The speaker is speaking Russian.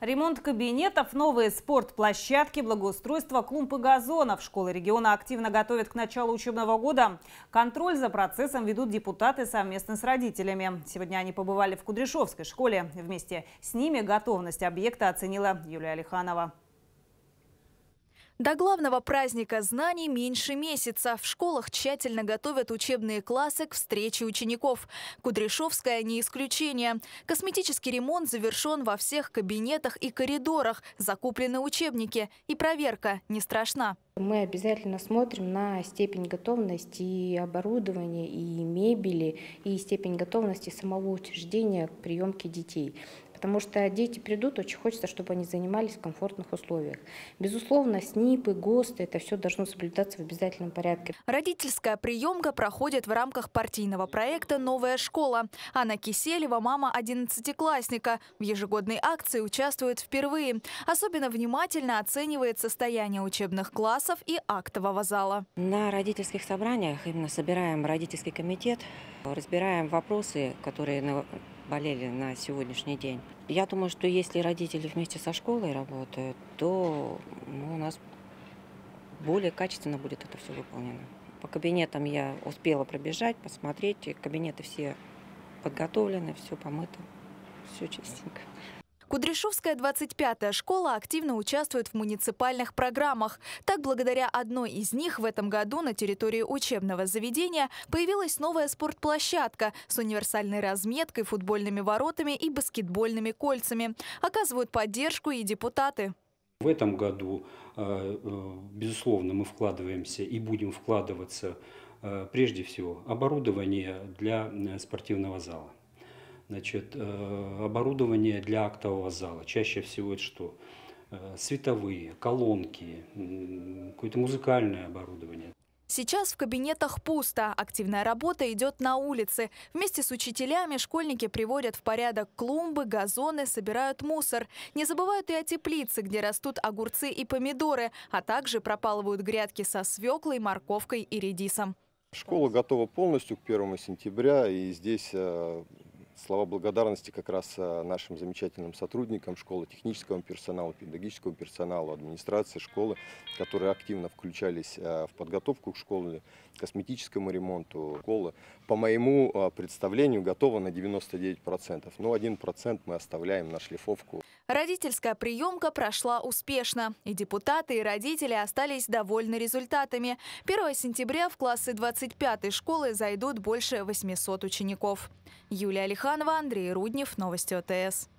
Ремонт кабинетов, новые спортплощадки, благоустройство клумб и газонов. Школы региона активно готовят к началу учебного года. Контроль за процессом ведут депутаты совместно с родителями. Сегодня они побывали в Кудряшовской школе. Вместе с ними готовность объекта оценила Юлия Алиханова. До главного праздника знаний меньше месяца. В школах тщательно готовят учебные классы к встрече учеников. Кудряшовская не исключение. Косметический ремонт завершен во всех кабинетах и коридорах. Закуплены учебники. И проверка не страшна. Мы обязательно смотрим на степень готовности и оборудования, и мебели, и степень готовности самого учреждения к приемке детей. Потому что дети придут, очень хочется, чтобы они занимались в комфортных условиях. Безусловно, СНИПы, ГОСТы, это все должно соблюдаться в обязательном порядке. Родительская приемка проходит в рамках партийного проекта «Новая школа». Анна Киселева – мама 11-классника. В ежегодной акции участвует впервые. Особенно внимательно оценивает состояние учебных классов и актового зала. На родительских собраниях именно собираем родительский комитет, разбираем вопросы, которые болели на сегодняшний день. Я думаю, что если родители вместе со школой работают, то у нас более качественно будет это все выполнено. По кабинетам я успела пробежать, посмотреть. Кабинеты все подготовлены, все помыто, все чистенько. Кудряшовская 25-я школа активно участвует в муниципальных программах. Так, благодаря одной из них в этом году на территории учебного заведения появилась новая спортплощадка с универсальной разметкой, футбольными воротами и баскетбольными кольцами. Оказывают поддержку и депутаты. В этом году, безусловно, мы вкладываемся и будем вкладываться прежде всего оборудование для спортивного зала. Значит, оборудование для актового зала. Чаще всего это что? Световые, колонки, какое-то музыкальное оборудование. Сейчас в кабинетах пусто. Активная работа идет на улице. Вместе с учителями школьники приводят в порядок клумбы, газоны, собирают мусор. Не забывают и о теплице, где растут огурцы и помидоры, а также пропалывают грядки со свеклой, морковкой и редисом. Школа готова полностью к 1 сентября, и здесь слова благодарности как раз нашим замечательным сотрудникам школы, техническому персоналу, педагогическому персоналу, администрации школы, которые активно включались в подготовку к школе, косметическому ремонту школы. По моему представлению, готова на 99%, но 1% мы оставляем на шлифовку. Родительская приемка прошла успешно. И депутаты, и родители остались довольны результатами. 1 сентября в классы 25-й школы зайдут больше 800 учеников. Юлия Алиханова, Андрей Руднев, Новости ОТС.